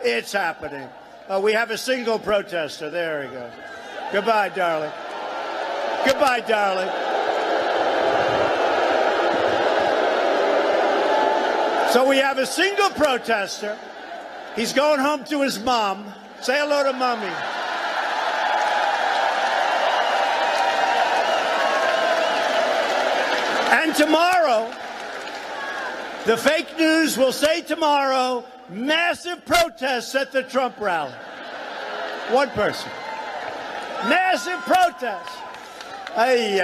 It's happening. We have a single protester. There he goes. Goodbye, darling. Goodbye, darling. So we have a single protester. He's going home to his mom. Say hello to Mommy. And tomorrow, the fake news will say tomorrow, massive protests at the Trump rally. One person. Massive protests.